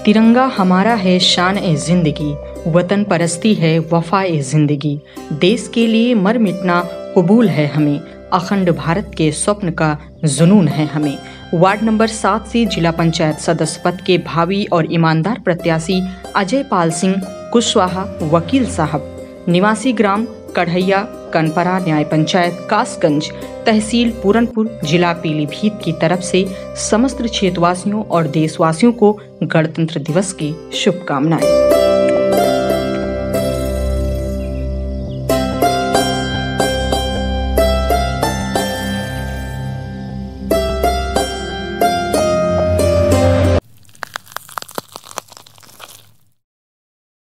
तिरंगा हमारा है शान ए जिंदगी, वतन परस्ती है वफा ए जिंदगी। देश के लिए मर मिटना कबूल है हमें, अखंड भारत के स्वप्न का जुनून है हमें। वार्ड नंबर 7 से जिला पंचायत सदस्य पद के भावी और ईमानदार प्रत्याशी अजय पाल सिंह कुशवाहा वकील साहब, निवासी ग्राम कढ़ैया कनपरा, न्याय पंचायत कासगंज, तहसील पूरनपुर, जिला पीलीभीत की तरफ से समस्त क्षेत्रवासियों और देशवासियों को गणतंत्र दिवस की शुभकामनाएं।